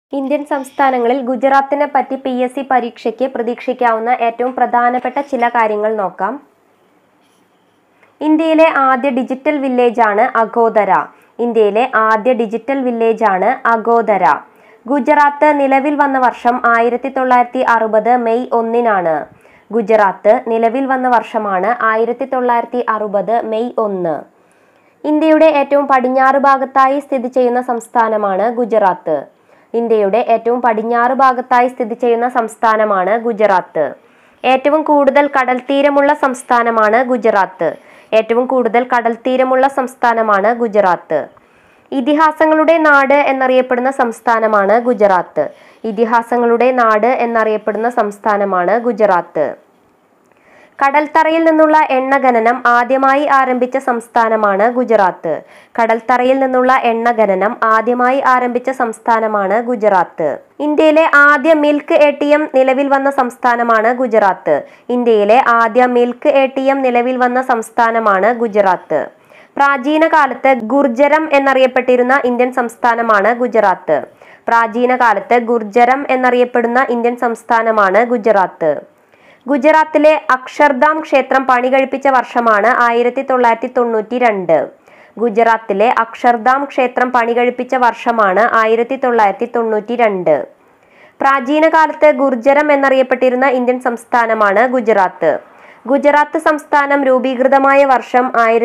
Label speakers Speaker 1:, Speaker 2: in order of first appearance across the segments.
Speaker 1: Indian സംസ്ഥാനങ്ങളിൽ ഗുജറാത്തിനെ പറ്റി PSC പരീക്ഷയ്ക്ക് പ്രതീക്ഷിക്കാവുന്ന ഏറ്റവും പ്രധാനപ്പെട്ട ചില കാര്യങ്ങൾ നോക്കാം. ഇന്ത്യയിലെ ആദ്യ ഡിജിറ്റൽ വില്ലേജാണ് അഗോദര. ഇന്ത്യയിലെ ആദ്യ ഡിജിറ്റൽ വില്ലേജാണ് അഗോദര. ഗുജറാത്ത് നിലവിൽ വന്ന വർഷം 1960 മെയ് 1-നാണ്. ഗുജറാത്ത് നിലവിൽ വന്ന വർഷമാണ് 1960 മെയ് 1. ഇന്ത്യയുടെ ഏറ്റവും പടിഞ്ഞാറ് ഭാഗത്തായി സ്ഥിതി ചെയ്യുന്ന സംസ്ഥാനമാണ് ഗുജറാത്ത്. ഇന്ത്യയുടെ ഏറ്റവും പടിഞ്ഞാറ് ഭാഗത്തായി സ്ഥിതി ചെയ്യുന്ന സംസ്ഥാനമാണ് ഗുജറാത്ത്. ഏറ്റവും കൂടുതൽ കടൽത്തീരമുള്ള സംസ്ഥാനമാണ് ഗുജറാത്ത്. ഏറ്റവും കൂടുതൽ കടൽത്തീരമുള്ള സംസ്ഥാനമാണ് ഗുജറാത്ത്. ഇതിഹാസങ്ങളുടെ നാട് എന്നറിയപ്പെടുന്ന സംസ്ഥാനമാണ് ഗുജറാത്ത്. ഇതിഹാസങ്ങളുടെ നാട് എന്നറിയപ്പെടുന്ന സംസ്ഥാനമാണ് ഗുജറാത്ത്. കടൽത്തറയിൽ നിന്നുള്ള എണ്ണ ഖനനം ആദ്യമായി ആരംഭിച്ച സംസ്ഥാനമാണ് ഗുജറാത്ത്. കടൽത്തറയിൽ നിന്നുള്ള എണ്ണ ഖനനം ആദ്യമായി ആരംഭിച്ച സംസ്ഥാനമാണ് ഗുജറാത്ത്. ഇന്ത്യയിലെ ആദ്യ മിൽക്ക് ATM നിലവിൽ വന്ന സംസ്ഥാനമാണ് ഗുജറാത്ത്. ഇന്ത്യയിലെ ആദ്യ മിൽക്ക് ATM നിലവിൽ വന്ന സംസ്ഥാനമാണ് ഗുജറാത്ത്. പ്രാചീന കാലത്ത് ഗുർജരം എന്നറിയപ്പെട്ടിരുന്ന ഇന്ത്യൻ സംസ്ഥാനമാണ് ഗുജറാത്ത്. പ്രാചീന കാലത്ത് ഗുർജരം എന്നറിയപ്പെടുന്ന ഇന്ത്യൻ സംസ്ഥാനമാണ് ഗുജറാത്ത്. ഗുജറാത്തിലെ അക്ഷർധാം ക്ഷേത്രം പണികഴിപ്പിച്ച വർഷമാണ് 1992. ഗുജറാത്തിലെ അക്ഷർധാം ക്ഷേത്രം പണികഴിപ്പിച്ച വർഷമാണ് 1992. പ്രാചീന കാലത്ത് ഗുർജരം എന്നറിയപ്പെട്ടിരുന്ന ഇന്ത്യൻ സംസ്ഥാനമാണ് ഗുജറാത്ത്. ഗുജറാത്ത് സംസ്ഥാനം രൂപീകൃതമായ വർഷം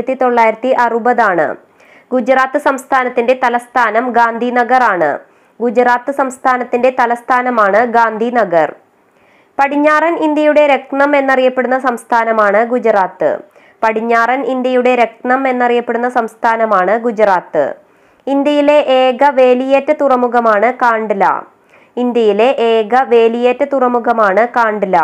Speaker 1: 1960-ആണ്. ഗുജറാത്ത് സംസ്ഥാനത്തിന്റെ തലസ്ഥാനം ഗാന്ധിനഗർ ആണ്. ഗുജറാത്ത് സംസ്ഥാനത്തിന്റെ തലസ്ഥാനമാണ് ഗാന്ധിനഗർ. പടിഞ്ഞാറൻ ഇന്ത്യയുടെ രത്നം എന്നറിയപ്പെടുന്ന സംസ്ഥാനമാണ് ഗുജറാത്ത്. പടിഞ്ഞാറൻ ഇന്ത്യയുടെ രത്നം എന്നറിയപ്പെടുന്ന സംസ്ഥാനമാണ് ഗുജറാത്ത്. ഇന്ത്യയിലെ ഏക വേലിയേറ്റ തുറമുഖമാണ് കാണ്ഡ്ല. ഇന്ത്യയിലെ ഏക വേലിയേറ്റ തുറമുഖമാണ് കാണ്ഡ്ല.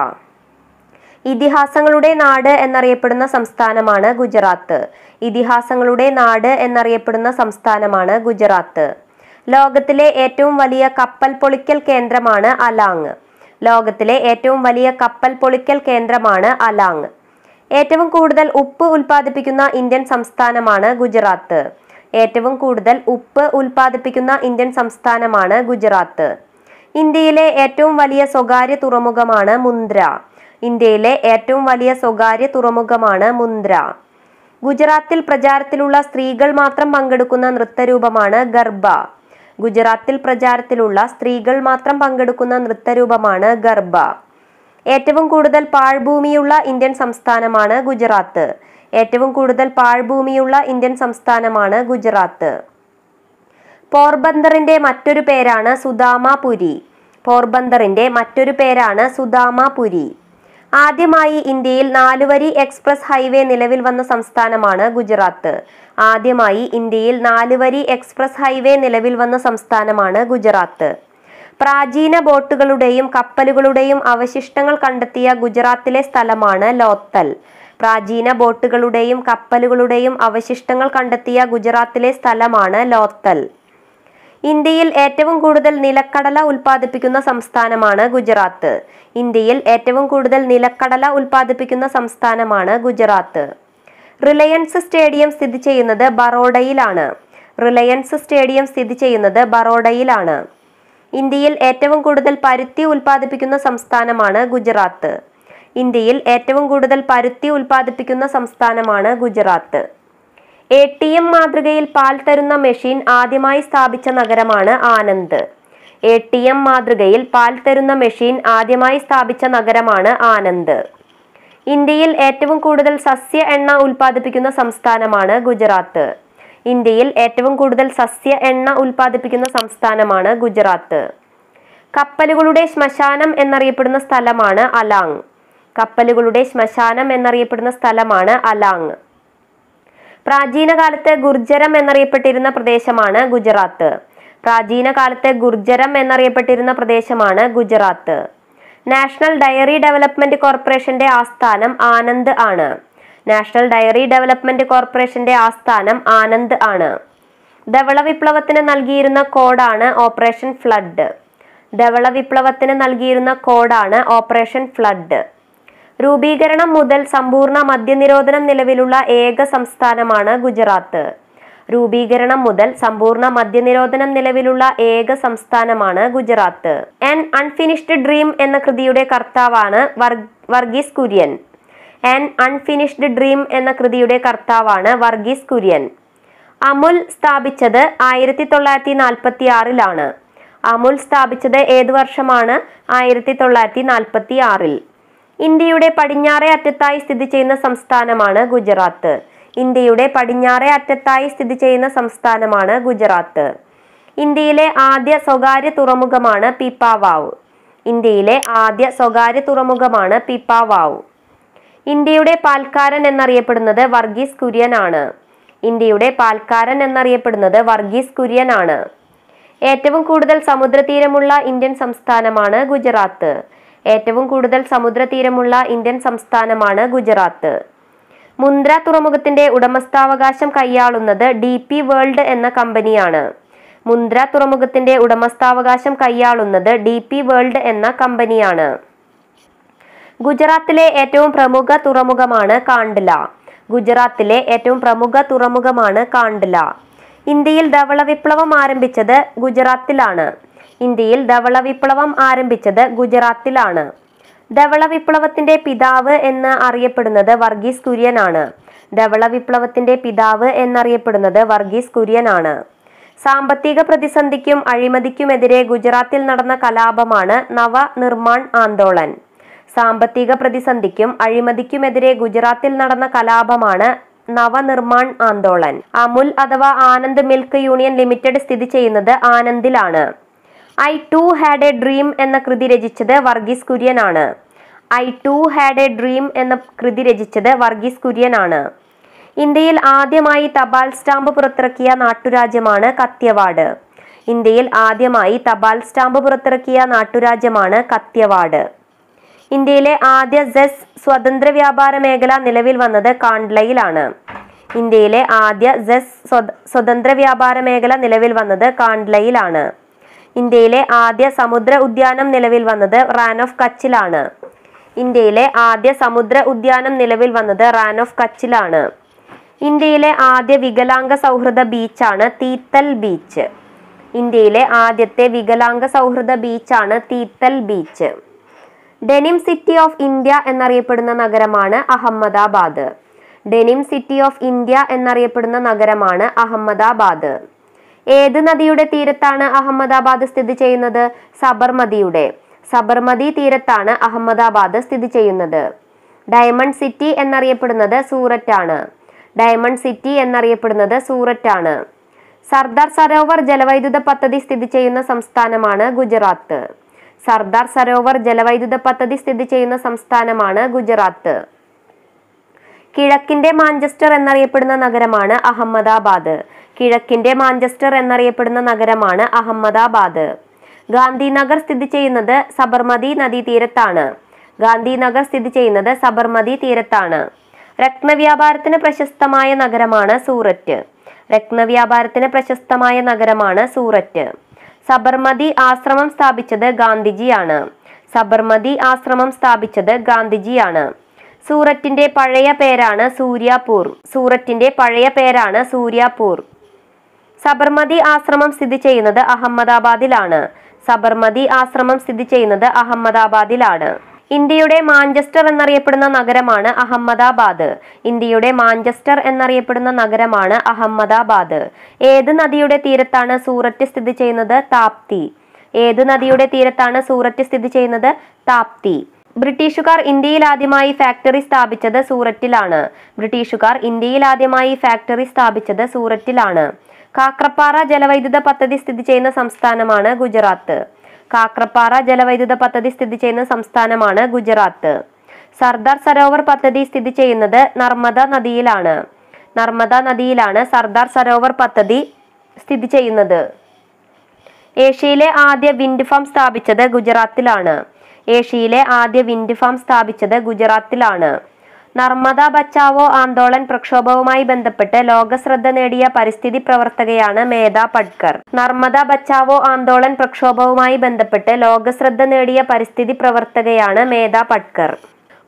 Speaker 1: ഇതിഹാസങ്ങളുടെ നാട് എന്നറിയപ്പെടുന്ന സംസ്ഥാനമാണ് ഗുജറാത്ത്. ഇതിഹാസങ്ങളുടെ നാട് എന്നറിയപ്പെടുന്ന സംസ്ഥാനമാണ് ഗുജറാത്ത്. ലോകത്തിലെ ഏറ്റവും വലിയ കപ്പൽ പൊളിക്കൽ കേന്ദ്രമാണ് അലാങ്. ലോകത്തിലെ ഏറ്റവും വലിയ കപ്പൽ പൊളിക്കൽ കേന്ദ്രമാണ് അലാങ്. ഏറ്റവും കൂടുതൽ ഉപ്പ് ഉൽപ്പാദിപ്പിക്കുന്ന ഇന്ത്യൻ സംസ്ഥാനമാണ് ഗുജറാത്ത്. ഏറ്റവും കൂടുതൽ ഉപ്പ് ഉൽപ്പാദിപ്പിക്കുന്ന ഇന്ത്യൻ സംസ്ഥാനമാണ് ഗുജറാത്ത്. ഇന്ത്യയിലെ ഏറ്റവും വലിയ സ്വകാര്യ തുറമുഖമാണ് മുന്ദ്ര. ഇന്ത്യയിലെ ഏറ്റവും വലിയ സ്വകാര്യ തുറമുഖമാണ് മുന്ദ്ര. ഗുജറാത്തിൽ പ്രചാരത്തിലുള്ള സ്ത്രീകൾ മാത്രം പങ്കെടുക്കുന്ന നൃത്തരൂപമാണ് ഗർഭ. ഗുജറാത്തിൽ പ്രചാരത്തിലുള്ള സ്ത്രീകൾ മാത്രം പങ്കെടുക്കുന്ന നൃത്തരൂപമാണ് ഗർഭ. ഏറ്റവും കൂടുതൽ പാഴ്ഭൂമിയുള്ള ഇന്ത്യൻ സംസ്ഥാനമാണ് ഗുജറാത്ത്. ഏറ്റവും കൂടുതൽ പാഴ്ഭൂമിയുള്ള ഇന്ത്യൻ സംസ്ഥാനമാണ് ഗുജറാത്ത്. പോർബന്തറിന്റെ മറ്റൊരു പേരാണ് സുദാമാപുരി. പോർബന്തറിന്റെ മറ്റൊരു പേരാണ് സുദാമാപുരി. ആദ്യമായി ഇന്ത്യയിൽ 4 വരി എക്സ്പ്രസ് ഹൈവേ നിലവിൽ വന്ന സംസ്ഥാനമാണ് ഗുജറാത്ത്. ആദ്യമായി ഇന്ത്യയിൽ 4 വരി എക്സ്പ്രസ് ഹൈവേ നിലവിൽ വന്ന സംസ്ഥാനമാണ് ഗുജറാത്ത്. പ്രാചീന ബോട്ടുകളുടെയും കപ്പലുകളുടെയും അവശിഷ്ടങ്ങൾ കണ്ടെത്തിയ ഗുജറാത്തിലെ സ്ഥലമാണ് ലോത്തൽ. പ്രാചീന ബോട്ടുകളുടെയും കപ്പലുകളുടെയും അവശിഷ്ടങ്ങൾ കണ്ടെത്തിയ ഗുജറാത്തിലെ സ്ഥലമാണ് ലോത്തൽ. ഇന്ത്യയിൽ ഏറ്റവും കൂടുതൽ നിലക്കടല ഉൽപ്പാദിപ്പിക്കുന്ന സംസ്ഥാനമാണ് ഗുജറാത്ത്. ഇന്ത്യയിൽ ഏറ്റവും കൂടുതൽ നിലക്കടല ഉൽപ്പാദിപ്പിക്കുന്ന സംസ്ഥാനമാണ് ഗുജറാത്ത്. റിലയൻസ് സ്റ്റേഡിയം സ്ഥിതി ചെയ്യുന്നത് ബറോഡയിലാണ്. റിലയൻസ് സ്റ്റേഡിയം സ്ഥിതി ചെയ്യുന്നത് ബറോഡയിലാണ്. ഇന്ത്യയിൽ ഏറ്റവും കൂടുതൽ പരുത്തി ഉൽപ്പാദിപ്പിക്കുന്ന സംസ്ഥാനമാണ് ഗുജറാത്ത്. ഇന്ത്യയിൽ ഏറ്റവും കൂടുതൽ പരുത്തി ഉൽപ്പാദിപ്പിക്കുന്ന സംസ്ഥാനമാണ് ഗുജറാത്ത്. ATM മാതൃകയിൽ പാൽ തരുന്ന മെഷീൻ ആദ്യമായി സ്ഥാപിച്ച നഗരമാണ് ആനന്ദ്. ATM മാതൃകയിൽ പാൽ തരുന്ന മെഷീൻ ആദ്യമായി സ്ഥാപിച്ച നഗരമാണ് ആനന്ദ്. ഇന്ത്യയിൽ ഏറ്റവും കൂടുതൽ സസ്യ എണ്ണ ഉൽപ്പാദിപ്പിക്കുന്ന സംസ്ഥാനമാണ് ഗുജറാത്ത്. ഇന്ത്യയിൽ ഏറ്റവും കൂടുതൽ സസ്യ എണ്ണ ഉൽപ്പാദിപ്പിക്കുന്ന സംസ്ഥാനമാണ് ഗുജറാത്ത്. കപ്പലുകളുടെ ശ്മശാനം എന്നറിയപ്പെടുന്ന സ്ഥലമാണ് അലാങ്. കപ്പലുകളുടെ ശ്മശാനം എന്നറിയപ്പെടുന്ന സ്ഥലമാണ് അലാങ്. പ്രാചീന കാലത്ത് ഗുർജരം എന്നറിയപ്പെട്ടിരുന്ന പ്രദേശമാണ് ഗുജറാത്ത്. പ്രാചീന കാലത്ത് ഗുർജരം എന്നറിയപ്പെട്ടിരുന്ന പ്രദേശമാണ് ഗുജറാത്ത്. നാഷണൽ ഡയറി ഡെവലപ്മെന്റ് കോർപ്പറേഷന്റെ ആസ്ഥാനം ആനന്ദ് ആണ്. നാഷണൽ ഡയറി ഡെവലപ്മെന്റ് കോർപ്പറേഷന്റെ ആസ്ഥാനം ആനന്ദ് ആണ്. ധവള വിപ്ലവത്തിന് നൽകിയിരുന്ന കോഡാണ് ഓപ്പറേഷൻ ഫ്ലഡ്. ധവള വിപ്ലവത്തിന് നൽകിയിരുന്ന കോഡാണ് ഓപ്പറേഷൻ ഫ്ലഡ്. രൂപീകരണം മുതൽ സമ്പൂർണ്ണ മദ്യനിരോധനം നിലവിലുള്ള ഏക സംസ്ഥാനമാണ് ഗുജറാത്ത്. രൂപീകരണം മുതൽ സമ്പൂർണ്ണ മദ്യനിരോധനം നിലവിലുള്ള ഏക സംസ്ഥാനമാണ് ഗുജറാത്ത്. ആൻ അൺഫിനിഷ്ഡ് ഡ്രീം എന്ന കൃതിയുടെ കർത്താവാണ് Verghese Kurien. An unfinished dream എന്ന കൃതിയുടെ കർത്താവാണ് വർഗീസ് കുര്യൻ. അമുൽ സ്ഥാപിച്ചത് 1946-ലാണ്. അമുൽ സ്ഥാപിച്ചത് ഏതു വർഷമാണ്? 1946-ൽ. ഇന്ത്യയുടെ പടിഞ്ഞാറേ അറ്റത്തായി സ്ഥിതി ചെയ്യുന്ന സംസ്ഥാനമാണ് ഗുജറാത്ത്. ഇന്ത്യയുടെ പടിഞ്ഞാറേ അറ്റത്തായി സ്ഥിതി ചെയ്യുന്ന സംസ്ഥാനമാണ് ഗുജറാത്ത്. ഇന്ത്യയിലെ ആദ്യ സ്വകാര്യ തുറമുഖമാണ് പീപ്പാവാവ്. ഇന്ത്യയിലെ ആദ്യ സ്വകാര്യ തുറമുഖമാണ് പീപ്പാവാവ്. ഇന്ത്യയുടെ പാൽക്കാരൻ എന്നറിയപ്പെടുന്നത് വർഗീസ് കുര്യൻ ആണ്. ഇന്ത്യയുടെ പാൽക്കാരൻ എന്നറിയപ്പെടുന്നത് വർഗീസ് കുര്യൻ ആണ്. ഏറ്റവും കൂടുതൽ സമുദ്രതീരമുള്ള ഇന്ത്യൻ സംസ്ഥാനമാണ് ഗുജറാത്ത്. ഏറ്റവും കൂടുതൽ സമുദ്രതീരമുള്ള ഇന്ത്യൻ സംസ്ഥാനമാണ് ഗുജറാത്ത്. മുന്ദ്ര തുറമുഖത്തിന്റെ ഉടമസ്ഥാവകാശം കൈയാളുന്നത് DP വേൾഡ് എന്ന കമ്പനിയാണ്. മുന്ദ്ര തുറമുഖത്തിന്റെ ഉടമസ്ഥാവകാശം കൈയാളുന്നത് DP വേൾഡ് എന്ന കമ്പനിയാണ്. ഗുജറാത്തിലെ ഏറ്റവും പ്രമുഖ തുറമുഖമാണ് കാണ്ഡ്ല. ഗുജറാത്തിലെ ഏറ്റവും പ്രമുഖ തുറമുഖമാണ് കാണ്ഡ്ല. ഇന്ത്യയിൽ ധവള വിപ്ലവം ആരംഭിച്ചത് ഗുജറാത്തിലാണ്. ഇന്ത്യയിൽ ധവള വിപ്ലവം ആരംഭിച്ചത് ഗുജറാത്തിലാണ്. ധവള വിപ്ലവത്തിന്റെ പിതാവ് എന്ന് അറിയപ്പെടുന്നത് വർഗീസ് കുര്യൻ ആണ്. ധവള വിപ്ലവത്തിന്റെ പിതാവ് എന്നറിയപ്പെടുന്നത് വർഗീസ് കുര്യൻ ആണ്. സാമ്പത്തിക പ്രതിസന്ധിക്കും അഴിമതിക്കുമെതിരെ ഗുജറാത്തിൽ നടന്ന കലാപമാണ് നവനിർമാൺ ആന്തോളൻ. സാമ്പത്തിക പ്രതിസന്ധിക്കും അഴിമതിക്കുമെതിരെ ഗുജറാത്തിൽ നടന്ന കലാപമാണ് നവനിർമാൺ ആന്തോളൻ. അമുൽ അഥവാ ആനന്ദ് മിൽക്ക് യൂണിയൻ ലിമിറ്റഡ് സ്ഥിതി ചെയ്യുന്നത് ആനന്ദിലാണ്. I too had a dream എന്ന കൃതി രചിച്ചത് വർഗീസ് കുര്യൻ ആണ്. I too had a dream എന്ന കൃതി രചിച്ചത് വർഗീസ് കുര്യൻ ആണ്. ഇന്ത്യയിൽ ആദ്യമായി തപാൽ സ്റ്റാമ്പ് പുറത്തിറക്കിയ നാട്ടുരാജ്യമാണ് കത്യവാട്. ഇന്ത്യയിൽ ആദ്യമായി തപാൽ സ്റ്റാമ്പ് പുറത്തിറക്കിയ നാട്ടുരാജ്യമാണ് കത്യവാട്. ഇന്ത്യയിലെ ആദ്യ സെസ് സ്വതന്ത്ര വ്യാപാര മേഖല നിലവിൽ വന്നത് കാണ്ഡ്ലയിലാണ്. ഇന്ത്യയിലെ ആദ്യ സെസ് സ്വതന്ത്ര വ്യാപാര മേഖല നിലവിൽ വന്നത് കാണ്ഡ്ലയിലാണ്. ഇന്ത്യയിലെ ആദ്യ സമുദ്ര ഉദ്യാനം നിലവിൽ വന്നത് റാൻ ഓഫ് കച്ചിലാണ്. ഇന്ത്യയിലെ ആദ്യ സമുദ്ര ഉദ്യാനം നിലവിൽ വന്നത് റാൻ ഓഫ് കച്ചിലാണ്. ഇന്ത്യയിലെ ആദ്യ വികലാംഗ സൗഹൃദ ബീച്ചാണ് തീത്തൽ ബീച്ച്. ഇന്ത്യയിലെ ആദ്യത്തെ വികലാംഗ സൗഹൃദ ബീച്ചാണ് Tithal beach. Denim city of India എന്നറിയപ്പെടുന്ന നഗരമാണ് Ahmedabad. Denim city of India എന്നറിയപ്പെടുന്ന നഗരമാണ് അഹമ്മദാബാദ്. ഏത് നദിയുടെ തീരത്താണ് അഹമ്മദാബാദ് സ്ഥിതി ചെയ്യുന്നത്? സബർമതിയുടെ. സബർമതി തീരത്താണ് അഹമ്മദാബാദ് സ്ഥിതി ചെയ്യുന്നത്. ഡയമണ്ട് സിറ്റി എന്നറിയപ്പെടുന്നത് സൂററ്റ് ആണ്. ഡയമണ്ട് സിറ്റി എന്നറിയപ്പെടുന്നത് സൂററ്റ് ആണ്. സർദാർ സരോവർ ജലവൈദ്യുത പദ്ധതി സ്ഥിതി ചെയ്യുന്ന സംസ്ഥാനമാണ് ഗുജറാത്ത്. സർദാർ സരോവർ ജലവൈദ്യുത പദ്ധതി സ്ഥിതി ചെയ്യുന്ന സംസ്ഥാനമാണ് ഗുജറാത്ത്. കിഴക്കിന്റെ മാഞ്ചസ്റ്റർ എന്നറിയപ്പെടുന്ന നഗരമാണ് അഹമ്മദാബാദ്. കിഴക്കിന്റെ മാഞ്ചസ്റ്റർ എന്നറിയപ്പെടുന്ന നഗരമാണ് അഹമ്മദാബാദ്. ഗാന്ധിനഗർ സ്ഥിതി ചെയ്യുന്നത് സബർമതി നദീതീരത്താണ്. ഗാന്ധിനഗർ സ്ഥിതി ചെയ്യുന്നത് സബർമതി തീരത്താണ്. രത്നവ്യാപാരത്തിന് പ്രശസ്തമായ നഗരമാണ് സൂററ്റ്. രത്നവ്യാപാരത്തിന് പ്രശസ്തമായ നഗരമാണ് സൂററ്റ്. സബർമതി ആശ്രമം സ്ഥാപിച്ചത് ഗാന്ധിജിയാണ്. സബർമതി ആശ്രമം സ്ഥാപിച്ചത് ഗാന്ധിജിയാണ്. സൂററ്റിന്റെ പഴയ പേരാണ് സൂര്യാപൂർ. സൂററ്റിന്റെ പഴയ പേരാണ് സൂര്യാപൂർ. സബർമതി ആശ്രമം സ്ഥിതി ചെയ്യുന്നത് അഹമ്മദാബാദിലാണ്. സബർമതി ആശ്രമം സ്ഥിതി ചെയ്യുന്നത് അഹമ്മദാബാദിലാണ്. ഇന്ത്യയുടെ മാഞ്ചസ്റ്റർ എന്നറിയപ്പെടുന്ന നഗരമാണ് അഹമ്മദാബാദ്. ഇന്ത്യയുടെ മാഞ്ചസ്റ്റർ എന്നറിയപ്പെടുന്ന നഗരമാണ് അഹമ്മദാബാദ്. ഏത് നദിയുടെ തീരത്താണ് സൂററ്റ് സ്ഥിതി ചെയ്യുന്നത്? താപ്തി. ഏത് നദിയുടെ തീരത്താണ് സൂററ്റ് സ്ഥിതി ചെയ്യുന്നത്? താപ്തി. ബ്രിട്ടീഷുകാർ ഇന്ത്യയിൽ ആദ്യമായി ഫാക്ടറി സ്ഥാപിച്ചത് സൂററ്റിലാണ്. ബ്രിട്ടീഷുകാർ ഇന്ത്യയിൽ ആദ്യമായി ഫാക്ടറി സ്ഥാപിച്ചത് സൂററ്റിലാണ്. കാക്രപ്പാറ ജലവൈദ്യുത പദ്ധതി സ്ഥിതി ചെയ്യുന്ന സംസ്ഥാനമാണ് ഗുജറാത്ത്. കാക്രപ്പാറ ജലവൈദ്യുത പദ്ധതി സ്ഥിതി ചെയ്യുന്ന സംസ്ഥാനമാണ് ഗുജറാത്ത്. സർദാർ സരോവർ പദ്ധതി സ്ഥിതി ചെയ്യുന്നത് നർമ്മദ നദിയിലാണ്. നർമ്മദ നദിയിലാണ് സർദാർ സരോവർ പദ്ധതി സ്ഥിതി ചെയ്യുന്നത്. ഏഷ്യയിലെ ആദ്യ വിൻഡ് ഫാം സ്ഥാപിച്ചത് ഗുജറാത്തിലാണ്. ഏഷ്യയിലെ ആദ്യ വിൻഡ് ഫാം സ്ഥാപിച്ചത് ഗുജറാത്തിലാണ്. നർമ്മദ ബച്ചാവോ ആന്തോളൻ പ്രക്ഷോഭവുമായി ബന്ധപ്പെട്ട് ലോകശ്രദ്ധ നേടിയ പരിസ്ഥിതി പ്രവർത്തകയാണ് മേധാ പട്കർ. നർമ്മദ ബച്ചാവോ ആന്തോളൻ പ്രക്ഷോഭവുമായി ബന്ധപ്പെട്ട് ലോകശ്രദ്ധ നേടിയ പരിസ്ഥിതി പ്രവർത്തകയാണ് മേധാ പട്കർ.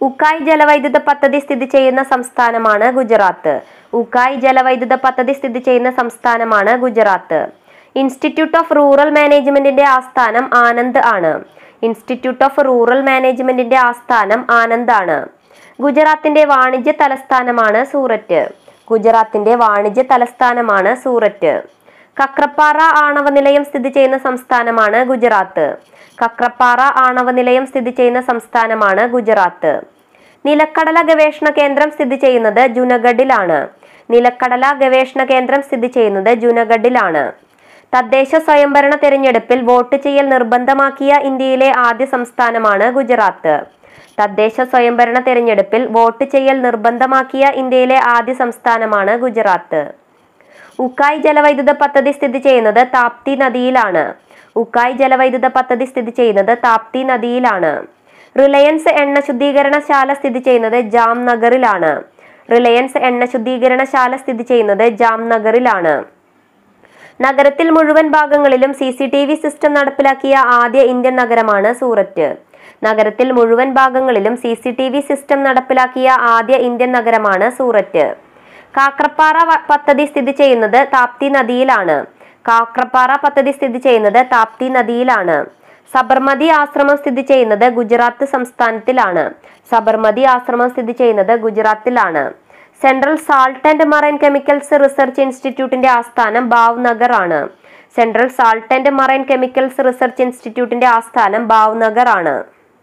Speaker 1: ഉക്കായ് ജലവൈദ്യുത പദ്ധതി സ്ഥിതി ചെയ്യുന്ന സംസ്ഥാനമാണ് ഗുജറാത്ത്. ഉക്കായ് ജലവൈദ്യുത പദ്ധതി സ്ഥിതി ചെയ്യുന്ന സംസ്ഥാനമാണ് ഗുജറാത്ത്. ഇൻസ്റ്റിറ്റ്യൂട്ട് ഓഫ് റൂറൽ മാനേജ്മെന്റിന്റെ ആസ്ഥാനം ആനന്ദ് ആണ്. ഇൻസ്റ്റിറ്റ്യൂട്ട് ഓഫ് റൂറൽ മാനേജ്മെന്റിന്റെ ആസ്ഥാനം ആനന്ദ് ആണ്. ഗുജറാത്തിന്റെ വാണിജ്യ തലസ്ഥാനമാണ് സൂററ്റ്. ഗുജറാത്തിന്റെ വാണിജ്യ തലസ്ഥാനമാണ് സൂററ്റ്. കക്രപ്പാറ ആണവ നിലയം സ്ഥിതി ചെയ്യുന്ന സംസ്ഥാനമാണ് ഗുജറാത്ത്. കക്രപ്പാറ ആണവ നിലയം സ്ഥിതി ചെയ്യുന്ന സംസ്ഥാനമാണ് ഗുജറാത്ത്. നിലക്കടല ഗവേഷണ കേന്ദ്രം സ്ഥിതി ചെയ്യുന്നത് ജുനഗഡിലാണ്. നിലക്കടല ഗവേഷണ കേന്ദ്രം സ്ഥിതി ചെയ്യുന്നത് ജുനഗഡിലാണ്. തദ്ദേശ സ്വയംഭരണ തെരഞ്ഞെടുപ്പിൽ വോട്ട് ചെയ്യൽ നിർബന്ധമാക്കിയ ഇന്ത്യയിലെ ആദ്യ സംസ്ഥാനമാണ് ഗുജറാത്ത്. തദ്ദേശ സ്വയംഭരണ തെരഞ്ഞെടുപ്പിൽ വോട്ട് ചെയ്യൽ നിർബന്ധമാക്കിയ ഇന്ത്യയിലെ ആദ്യ സംസ്ഥാനമാണ് ഗുജറാത്ത്. ഉക്കായ് ജലവൈദ്യുത പദ്ധതി സ്ഥിതി ചെയ്യുന്നത് താപ്തി നദിയിലാണ്. ഉക്കായ് ജലവൈദ്യുത പദ്ധതി സ്ഥിതി ചെയ്യുന്നത് താപ്തി നദിയിലാണ്. റിലയൻസ് എണ്ണ ശുദ്ധീകരണശാല സ്ഥിതി ചെയ്യുന്നത് ജാംനഗറിലാണ്. റിലയൻസ് എണ്ണ ശുദ്ധീകരണശാല സ്ഥിതി ചെയ്യുന്നത് ജാംനഗറിലാണ്. നഗരത്തിൽ മുഴുവൻ ഭാഗങ്ങളിലും CCTV സിസ്റ്റം നടപ്പിലാക്കിയ ആദ്യ ഇന്ത്യൻ നഗരമാണ് സൂററ്റ്. നഗരത്തിൽ മുഴുവൻ ഭാഗങ്ങളിലും CCTV സിസ്റ്റം നടപ്പിലാക്കിയ ആദ്യ ഇന്ത്യൻ നഗരമാണ് സൂററ്റ്. കാക്രപ്പാറ പദ്ധതി സ്ഥിതി ചെയ്യുന്നത് താപ്തി നദിയിലാണ്. കാക്രപ്പാറ പദ്ധതി സ്ഥിതി ചെയ്യുന്നത് താപ്തി നദിയിലാണ്. സബർമതി ആശ്രമം സ്ഥിതി ചെയ്യുന്നത് ഗുജറാത്ത് സംസ്ഥാനത്തിലാണ്. സബർമതി ആശ്രമം സ്ഥിതി ചെയ്യുന്നത് ഗുജറാത്തിലാണ്. Central salt and marine chemicals research ഇൻസ്റ്റിറ്റ്യൂട്ടിന്റെ ആസ്ഥാനം ഭാവ്നഗർ ആണ്. Central salt and marine chemicals research ഇൻസ്റ്റിറ്റ്യൂട്ടിന്റെ ആസ്ഥാനം ഭാവ്നഗർ ആണ്.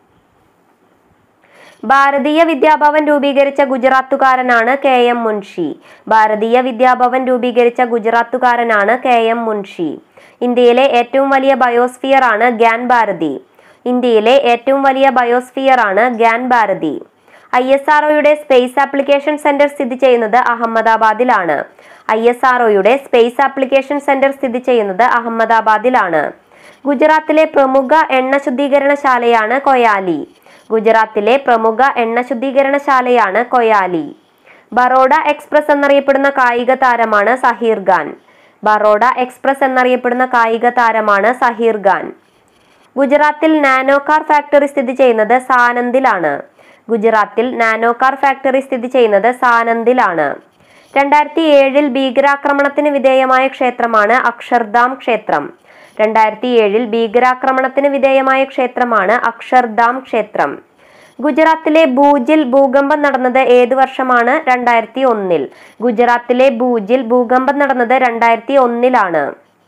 Speaker 1: ഭാരതീയ വിദ്യാഭവൻ രൂപീകരിച്ച ഗുജറാത്തുകാരനാണ് KM മുൻഷി. ഭാരതീയ വിദ്യാഭവൻ രൂപീകരിച്ച ഗുജറാത്തുകാരനാണ് KM മുൻഷി. ഇന്ത്യയിലെ ഏറ്റവും വലിയ ബയോസ്ഫിയർ ആണ് ഗ്യാൻ ഭാരതി. ഇന്ത്യയിലെ ഏറ്റവും വലിയ ബയോസ്ഫിയർ ആണ് ഗ്യാൻ ഭാരതി. ISROയുടെ സ്പേസ് ആപ്ലിക്കേഷൻ സെന്റർ സ്ഥിതി ചെയ്യുന്നത് അഹമ്മദാബാദിലാണ്. ISROയുടെ സ്പേസ് ആപ്ലിക്കേഷൻ സെന്റർ സ്ഥിതി ചെയ്യുന്നത് അഹമ്മദാബാദിലാണ്. ഗുജറാത്തിലെ പ്രമുഖ എണ്ണ ശുദ്ധീകരണശാലയാണ് കൊയാലി. ഗുജറാത്തിലെ പ്രമുഖ എണ്ണ ശുദ്ധീകരണശാലയാണ് കൊയാലി. ബറോഡ എക്സ്പ്രസ് എന്നറിയപ്പെടുന്ന കായിക താരമാണ് സഹീർ ഖാൻ. ബറോഡ എക്സ്പ്രസ് എന്നറിയപ്പെടുന്ന കായിക താരമാണ് സഹീർ ഖാൻ. ഗുജറാത്തിൽ നാനോ കാർ ഫാക്ടറി സ്ഥിതി ചെയ്യുന്നത് സാനന്ദിലാണ്. ഗുജറാത്തിൽ നാനോ കാർ ഫാക്ടറി സ്ഥിതി ചെയ്യുന്നത് സാനന്ദിലാണ്. 2007 ഭീകരാക്രമണത്തിന് വിധേയമായ ക്ഷേത്രമാണ് അക്ഷർധാം ക്ഷേത്രം. 2007 ഭീകരാക്രമണത്തിന് വിധേയമായ ക്ഷേത്രമാണ് അക്ഷർധാം ക്ഷേത്രം. ഗുജറാത്തിലെ ഭൂജിൽ ഭൂകമ്പം നടന്നത് ഏത് വർഷമാണ്? 2001. ഗുജറാത്തിലെ ഭൂജിൽ ഭൂകമ്പം നടന്നത് 2001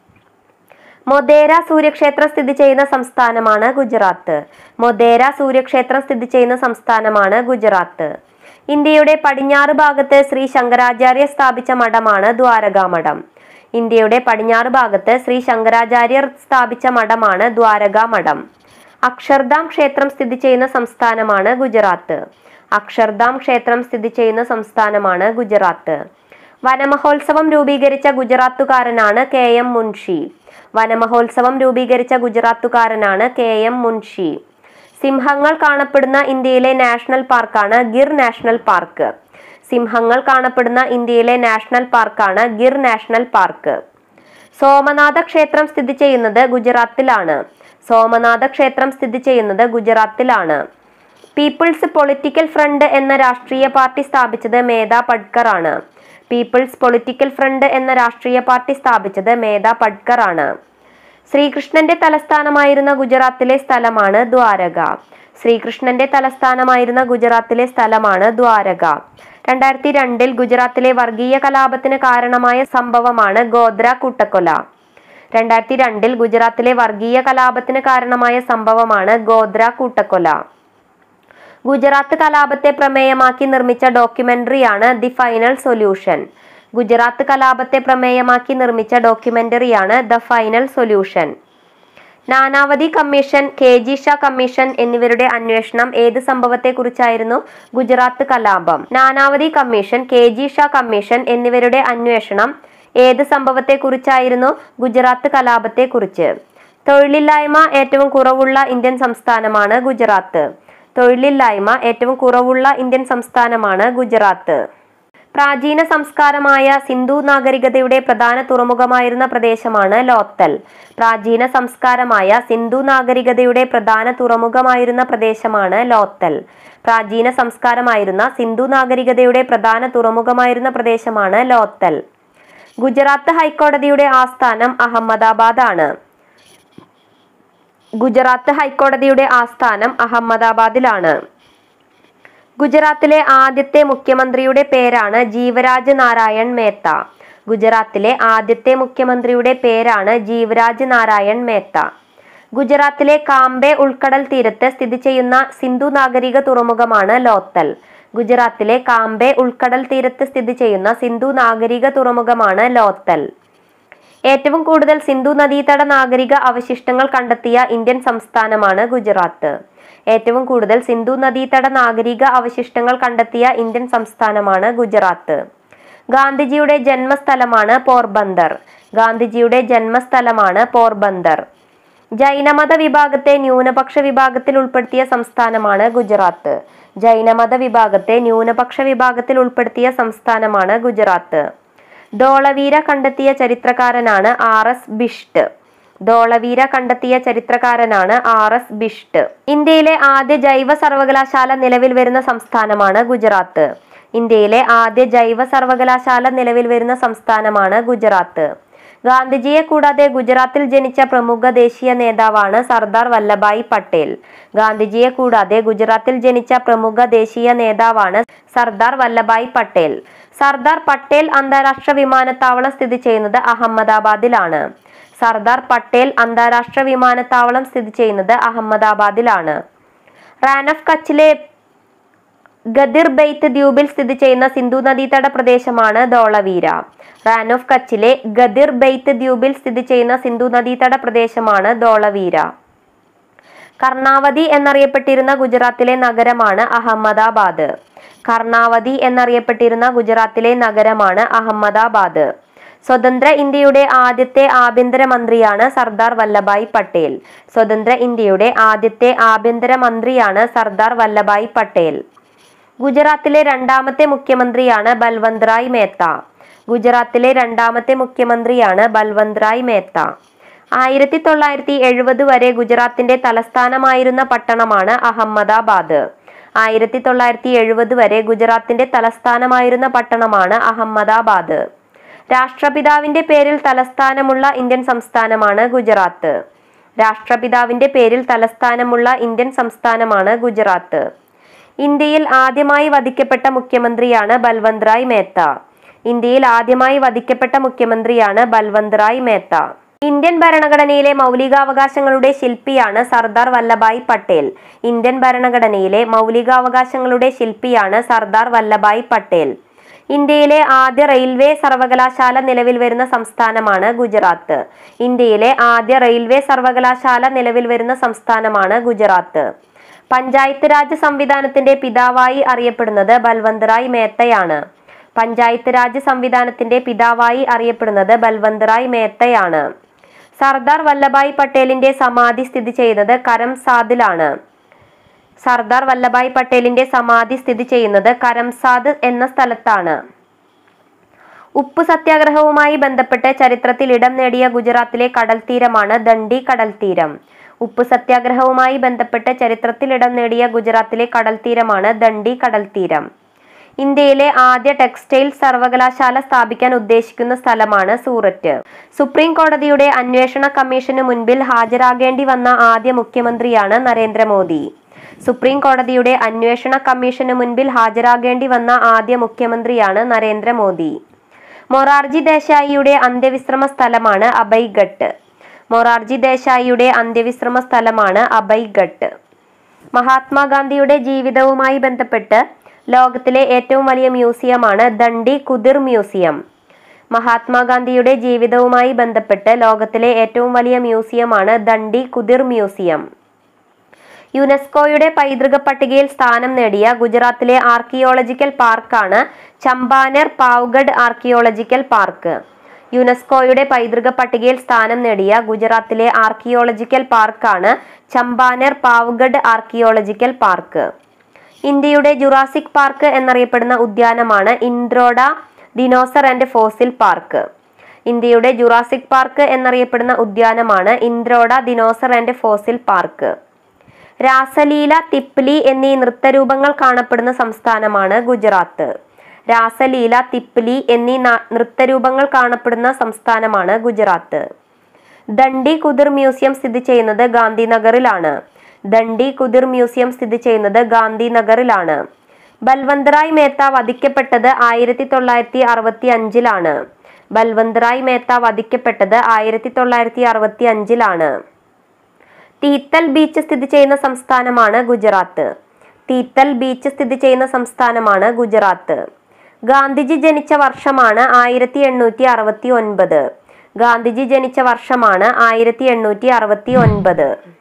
Speaker 1: മൊതേര സൂര്യക്ഷേത്രം സ്ഥിതി ചെയ്യുന്ന സംസ്ഥാനമാണ് ഗുജറാത്ത്. മൊതേര സൂര്യക്ഷേത്രം സ്ഥിതി ചെയ്യുന്ന സംസ്ഥാനമാണ് ഗുജറാത്ത്. ഇന്ത്യയുടെ പടിഞ്ഞാറ് ഭാഗത്ത് ശ്രീ ശങ്കരാചാര്യ സ്ഥാപിച്ച മഠമാണ് ദ്വാരകാ മഠം. ഇന്ത്യയുടെ പടിഞ്ഞാറ് ഭാഗത്ത് ശ്രീ ശങ്കരാചാര്യർ സ്ഥാപിച്ച മഠമാണ് ദ്വാരകാ മഠം. അക്ഷർധാം ക്ഷേത്രം സ്ഥിതി ചെയ്യുന്ന സംസ്ഥാനമാണ് ഗുജറാത്ത്. അക്ഷർധാം ക്ഷേത്രം സ്ഥിതി ചെയ്യുന്ന സംസ്ഥാനമാണ് ഗുജറാത്ത്. വനമഹോത്സവം രൂപീകരിച്ച ഗുജറാത്തുകാരനാണ് KM മുൻഷി. വനമഹോത്സവം രൂപീകരിച്ച ഗുജറാത്തുകാരനാണ് KM മുൻഷി. സിംഹങ്ങൾ കാണപ്പെടുന്ന ഇന്ത്യയിലെ നാഷണൽ പാർക്കാണ് ഗിർ നാഷണൽ പാർക്ക്. സിംഹങ്ങൾ കാണപ്പെടുന്ന ഇന്ത്യയിലെ നാഷണൽ പാർക്കാണ് ഗിർ നാഷണൽ പാർക്ക്. സോമനാഥ ക്ഷേത്രം സ്ഥിതി ചെയ്യുന്നത് ഗുജറാത്തിലാണ്. സോമനാഥ ക്ഷേത്രം സ്ഥിതി ചെയ്യുന്നത് ഗുജറാത്തിലാണ്. പീപ്പിൾസ് പൊളിറ്റിക്കൽ ഫ്രണ്ട് എന്ന രാഷ്ട്രീയ പാർട്ടി സ്ഥാപിച്ചത് മേധാ പട്കർ ആണ്. പീപ്പിൾസ് പൊളിറ്റിക്കൽ ഫ്രണ്ട് എന്ന രാഷ്ട്രീയ പാർട്ടി സ്ഥാപിച്ചത് മേധാ പട്കർ ആണ്. ശ്രീകൃഷ്ണന്റെ തലസ്ഥാനമായിരുന്ന ഗുജറാത്തിലെ സ്ഥലമാണ് ദ്വാരക. ശ്രീകൃഷ്ണന്റെ തലസ്ഥാനമായിരുന്ന ഗുജറാത്തിലെ സ്ഥലമാണ് ദ്വാരക. 2002 ഗുജറാത്തിലെ വർഗീയ കലാപത്തിന് കാരണമായ സംഭവമാണ് ഗോദ്ര കൂട്ടക്കൊല. 2002 ഗുജറാത്തിലെ വർഗീയ കലാപത്തിന് കാരണമായ സംഭവമാണ് ഗോദ്ര കൂട്ടക്കൊല. ഗുജറാത്ത് കലാപത്തെ പ്രമേയമാക്കി നിർമ്മിച്ച ഡോക്യുമെന്ററിയാണ് ദി ഫൈനൽ സൊല്യൂഷൻ. ഗുജറാത്ത് കലാപത്തെ പ്രമേയമാക്കി നിർമ്മിച്ച ഡോക്യുമെന്ററിയാണ് the final solution. Nanavati commission, KG Shah commission എന്നിവരുടെ അന്വേഷണം ഏത് സംഭവത്തെക്കുറിച്ചായിരുന്നു? ഗുജറാത്ത് കലാപം. Nanavati commission, KG Shah commission എന്നിവരുടെ അന്വേഷണം ഏത് സംഭവത്തെക്കുറിച്ചായിരുന്നു? ഗുജറാത്ത് കലാപത്തെക്കുറിച്ച്. തൊഴിലില്ലായ്മ ഏറ്റവും കുറവുള്ള ഇന്ത്യൻ സംസ്ഥാനമാണ് ഗുജറാത്ത്. തൊഴിലില്ലായ്മ ഏറ്റവും കുറവുള്ള ഇന്ത്യൻ സംസ്ഥാനമാണ് ഗുജറാത്ത്. പ്രാചീന സംസ്കാരമായ സിന്ധു നാഗരികതയുടെ പ്രധാന തുറമുഖമായിരുന്ന പ്രദേശമാണ് ലോത്തൽ. പ്രാചീന സംസ്കാരമായ സിന്ധു നാഗരികതയുടെ പ്രധാന തുറമുഖമായിരുന്ന പ്രദേശമാണ് ലോത്തൽ. പ്രാചീന സംസ്കാരമായിരുന്ന സിന്ധു നാഗരികതയുടെ പ്രധാന തുറമുഖമായിരുന്ന പ്രദേശമാണ് ലോത്തൽ. ഗുജറാത്ത് ഹൈക്കോടതിയുടെ ആസ്ഥാനം അഹമ്മദാബാദ് ആണ്. ഗുജറാത്ത് ഹൈക്കോടതിയുടെ ആസ്ഥാനം അഹമ്മദാബാദിലാണ്. ഗുജറാത്തിലെ ആദ്യത്തെ മുഖ്യമന്ത്രിയുടെ പേരാണ് ജീവരാജ് നാരായൺ മേത്ത. ഗുജറാത്തിലെ ആദ്യത്തെ മുഖ്യമന്ത്രിയുടെ പേരാണ് ജീവരാജ് നാരായൺ മേത്ത. ഗുജറാത്തിലെ കാംബെ ഉൾക്കടൽ തീരത്ത് സ്ഥിതി ചെയ്യുന്ന സിന്ധു നാഗരിക തുറമുഖമാണ് ലോത്തൽ. ഗുജറാത്തിലെ കാംബെ ഉൾക്കടൽ തീരത്ത് സ്ഥിതി ചെയ്യുന്ന സിന്ധു നാഗരിക തുറമുഖമാണ് ലോത്തൽ. ഏറ്റവും കൂടുതൽ സിന്ധു നദീതട നാഗരിക അവശിഷ്ടങ്ങൾ കണ്ടെത്തിയ ഇന്ത്യൻ സംസ്ഥാനമാണ് ഗുജറാത്ത്. ഏറ്റവും കൂടുതൽ സിന്ധു നദീതട നാഗരിക അവശിഷ്ടങ്ങൾ കണ്ടെത്തിയ ഇന്ത്യൻ സംസ്ഥാനമാണ് ഗുജറാത്ത്. ഗാന്ധിജിയുടെ ജന്മസ്ഥലമാണ് പോർബന്ദർ. ഗാന്ധിജിയുടെ ജന്മസ്ഥലമാണ് പോർബന്ദർ. ജൈനമത വിഭാഗത്തെ ന്യൂനപക്ഷ വിഭാഗത്തിൽ ഉൾപ്പെടുത്തിയ സംസ്ഥാനമാണ് ഗുജറാത്ത്. ജൈനമത വിഭാഗത്തെ ന്യൂനപക്ഷ വിഭാഗത്തിൽ ഉൾപ്പെടുത്തിയ സംസ്ഥാനമാണ് ഗുജറാത്ത്. ധോളവീര കണ്ടെത്തിയ ചരിത്രകാരനാണ് R.S. ബിഷ്ട്. ധോളവീര കണ്ടെത്തിയ ചരിത്രകാരനാണ് R.S. ബിഷ്ട്. ഇന്ത്യയിലെ ആദ്യ ജൈവ സർവകലാശാല നിലവിൽ വരുന്ന സംസ്ഥാനമാണ് ഗുജറാത്ത്. ഇന്ത്യയിലെ ആദ്യ ജൈവ സർവകലാശാല നിലവിൽ വരുന്ന സംസ്ഥാനമാണ് ഗുജറാത്ത്. ഗാന്ധിജിയെ കൂടാതെ ഗുജറാത്തിൽ ജനിച്ച പ്രമുഖ ദേശീയ നേതാവാണ് സർദാർ വല്ലഭായ് പട്ടേൽ. ഗാന്ധിജിയെ കൂടാതെ ഗുജറാത്തിൽ ജനിച്ച പ്രമുഖ ദേശീയ നേതാവാണ് സർദാർ വല്ലഭായ് പട്ടേൽ. സർദാർ പട്ടേൽ അന്താരാഷ്ട്ര വിമാനത്താവളം സ്ഥിതി ചെയ്യുന്നത് അഹമ്മദാബാദിലാണ്. സർദാർ പട്ടേൽ അന്താരാഷ്ട്ര വിമാനത്താവളം സ്ഥിതി ചെയ്യുന്നത് അഹമ്മദാബാദിലാണ്. റാൻ ഓഫ് കച്ചിലെ ഗദിർ ബെയ്ത്ത് ദ്വീപിൽ സ്ഥിതി ചെയ്യുന്ന സിന്ധു നദീതട പ്രദേശമാണ് ധോളവീര. റാൻ ഓഫ് കച്ചിലെ ഗദിർ ബെയ്ത്ത് ദ്വീപിൽ സ്ഥിതി ചെയ്യുന്ന സിന്ധു നദീതട പ്രദേശമാണ് ധോളവീര. കർണാവതി എന്നറിയപ്പെട്ടിരുന്ന ഗുജറാത്തിലെ നഗരമാണ് അഹമ്മദാബാദ്. കർണാവതി എന്നറിയപ്പെട്ടിരുന്ന ഗുജറാത്തിലെ നഗരമാണ് അഹമ്മദാബാദ്. സ്വതന്ത്ര ഇന്ത്യയുടെ ആദ്യത്തെ ആഭ്യന്തരമന്ത്രിയാണ് സർദാർ വല്ലഭായ് പട്ടേൽ. സ്വതന്ത്ര ഇന്ത്യയുടെ ആദ്യത്തെ ആഭ്യന്തരമന്ത്രിയാണ് സർദാർ വല്ലഭായ് പട്ടേൽ. ഗുജറാത്തിലെ രണ്ടാമത്തെ മുഖ്യമന്ത്രിയാണ് ബൽവന്ത് റായ് മേത്ത. ഗുജറാത്തിലെ രണ്ടാമത്തെ മുഖ്യമന്ത്രിയാണ് ബൽവന്ത് റായ് മേത്ത. 1970 വരെ ഗുജറാത്തിന്റെ തലസ്ഥാനമായിരുന്ന പട്ടണമാണ് അഹമ്മദാബാദ്. 1970 വരെ ഗുജറാത്തിന്റെ തലസ്ഥാനമായിരുന്ന പട്ടണമാണ് അഹമ്മദാബാദ്. രാഷ്ട്രപിതാവിന്റെ പേരിൽ തലസ്ഥാനമുള്ള ഇന്ത്യൻ സംസ്ഥാനമാണ് ഗുജറാത്ത്. രാഷ്ട്രപിതാവിന്റെ പേരിൽ തലസ്ഥാനമുള്ള ഇന്ത്യൻ സംസ്ഥാനമാണ് ഗുജറാത്ത്. ഇന്ത്യയിൽ ആദ്യമായി വധിക്കപ്പെട്ട മുഖ്യമന്ത്രിയാണ് ബൽവന്ത് റായ് മേത്ത. ഇന്ത്യയിൽ ആദ്യമായി വധിക്കപ്പെട്ട മുഖ്യമന്ത്രിയാണ് ബൽവന്ത് റായ് മേത്ത. ഇന്ത്യൻ ഭരണഘടനയിലെ മൗലികാവകാശങ്ങളുടെ ശില്പിയാണ് സർദാർ വല്ലഭായ് പട്ടേൽ. ഇന്ത്യൻ ഭരണഘടനയിലെ മൗലികാവകാശങ്ങളുടെ ശില്പിയാണ് സർദാർ വല്ലഭായ് പട്ടേൽ. ഇന്ത്യയിലെ ആദ്യ റെയിൽവേ സർവകലാശാല നിലവിൽ വരുന്ന സംസ്ഥാനമാണ് ഗുജറാത്ത്. ഇന്ത്യയിലെ ആദ്യ റെയിൽവേ സർവകലാശാല നിലവിൽ വരുന്ന സംസ്ഥാനമാണ് ഗുജറാത്ത്. പഞ്ചായത്ത് രാജ് സംവിധാനത്തിന്റെ പിതാവായി അറിയപ്പെടുന്നത് ബൽവന്ത് റായ് മേത്തയാണ്. പഞ്ചായത്ത് രാജ് സംവിധാനത്തിന്റെ പിതാവായി അറിയപ്പെടുന്നത് ബൽവന്ത് റായ് മേത്തയാണ്. സർദാർ വല്ലഭായ് പട്ടേലിന്റെ സമാധി സ്ഥിതി ചെയ്യുന്നത് കരംസാദിലാണ്. സർദാർ വല്ലഭായ് പട്ടേലിന്റെ സമാധി സ്ഥിതി ചെയ്യുന്നത് കരംസാദ് എന്ന സ്ഥലത്താണ്. ഉപ്പു സത്യാഗ്രഹവുമായി ബന്ധപ്പെട്ട് ചരിത്രത്തിൽ ഇടം നേടിയ ഗുജറാത്തിലെ കടൽത്തീരമാണ് ദണ്ഡി കടൽത്തീരം. ഉപ്പു സത്യാഗ്രഹവുമായി ബന്ധപ്പെട്ട് ചരിത്രത്തിൽ ഇടം നേടിയ ഗുജറാത്തിലെ കടൽത്തീരമാണ് ദണ്ഡി കടൽത്തീരം. ഇന്ത്യയിലെ ആദ്യ ടെക്സ്റ്റൈൽ സർവകലാശാല സ്ഥാപിക്കാൻ ഉദ്ദേശിക്കുന്ന സ്ഥലമാണ് സൂററ്റ്. സുപ്രീം കോടതിയുടെ അന്വേഷണ കമ്മീഷന് മുൻപിൽ ഹാജരാകേണ്ടി വന്ന ആദ്യ മുഖ്യമന്ത്രിയാണ് നരേന്ദ്രമോദി. സുപ്രീം കോടതിയുടെ അന്വേഷണ കമ്മീഷന് മുൻപിൽ ഹാജരാകേണ്ടി വന്ന ആദ്യ മുഖ്യമന്ത്രിയാണ് നരേന്ദ്രമോദി. മൊറാർജി ദേശായിയുടെ അന്ത്യവിശ്രമ സ്ഥലമാണ് അഭയ്ഘട്ട്. മൊറാർജി ദേശായിയുടെ അന്ത്യവിശ്രമ സ്ഥലമാണ് അഭയ്ഘട്ട്. മഹാത്മാഗാന്ധിയുടെ ജീവിതവുമായി ബന്ധപ്പെട്ട് ലോകത്തിലെ ഏറ്റവും വലിയ മ്യൂസിയമാണ് ദണ്ഡി കുതിർ മ്യൂസിയം. മഹാത്മാഗാന്ധിയുടെ ജീവിതവുമായി ബന്ധപ്പെട്ട് ലോകത്തിലെ ഏറ്റവും വലിയ മ്യൂസിയമാണ് ദണ്ഡി കുതിർ മ്യൂസിയം. യുനെസ്കോയുടെ പൈതൃക പട്ടികയിൽ സ്ഥാനം നേടിയ ഗുജറാത്തിലെ ആർക്കിയോളജിക്കൽ പാർക്കാണ് ചമ്പാനർ പാവ്ഗഡ് ആർക്കിയോളജിക്കൽ പാർക്ക്. യുനെസ്കോയുടെ പൈതൃക പട്ടികയിൽ സ്ഥാനം നേടിയ ഗുജറാത്തിലെ ആർക്കിയോളജിക്കൽ പാർക്കാണ് ചമ്പാനർ പാവ്ഗഡ് ആർക്കിയോളജിക്കൽ പാർക്ക്. ഇന്ത്യയുടെ ജുറാസിക് പാർക്ക് എന്നറിയപ്പെടുന്ന ഉദ്യാനമാണ് Indroda dinosaur and fossil park. ഇന്ത്യയുടെ ജുറാസിക് പാർക്ക് എന്നറിയപ്പെടുന്ന ഉദ്യാനമാണ് Indroda dinosaur and fossil park. Raslila, Tipli എന്നീ നൃത്തരൂപങ്ങൾ കാണപ്പെടുന്ന സംസ്ഥാനമാണ് ഗുജറാത്ത്. രാസലീല, തിപ്ലി എന്നീ നൃത്തരൂപങ്ങൾ കാണപ്പെടുന്ന സംസ്ഥാനമാണ് ഗുജറാത്ത്. ദണ്ഡി കുതിർ മ്യൂസിയം സ്ഥിതി ചെയ്യുന്നത് ഗാന്ധിനഗറിലാണ്. ദണ്ഡി കുതിർ മ്യൂസിയം സ്ഥിതി ചെയ്യുന്നത് ഗാന്ധിനഗറിലാണ്. ബൽവന്ത് റായ് മേത്ത വധിക്കപ്പെട്ടത് 1965-ലാണ്. ബൽവന്ത് റായ് മേത്ത വധിക്കപ്പെട്ടത് 1965-ലാണ്. തീത്തൽ ബീച്ച് സ്ഥിതി ചെയ്യുന്ന സംസ്ഥാനമാണ് ഗുജറാത്ത്. തീത്തൽ ബീച്ച് സ്ഥിതി ചെയ്യുന്ന സംസ്ഥാനമാണ് ഗുജറാത്ത്. ഗാന്ധിജി ജനിച്ച വർഷമാണ് 1869. ഗാന്ധിജി ജനിച്ച വർഷമാണ് 1869.